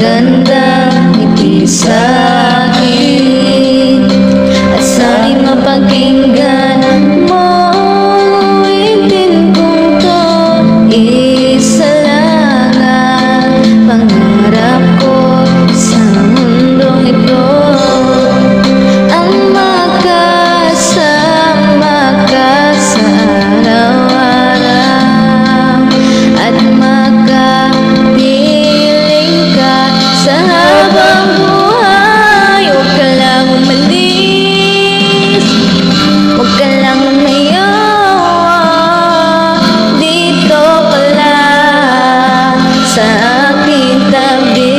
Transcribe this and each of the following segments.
magandang ngiti sa'kin at sana'y mapakinggan mo. Ulitin kong to, isa lang ang pangarap ko sa mundong ito, ang makasama ka sa araw-araw at makapiling ka sa habang buhay. Huwag ka lang umalis, huwag ka lang lumayo, dito ka lang sa aking tabi.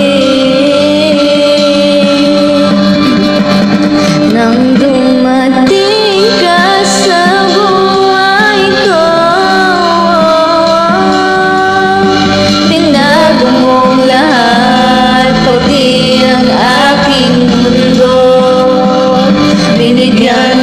Nang dumating ka sa buhay ko, binago mong lahat, pati ang aking mundo. Binigyan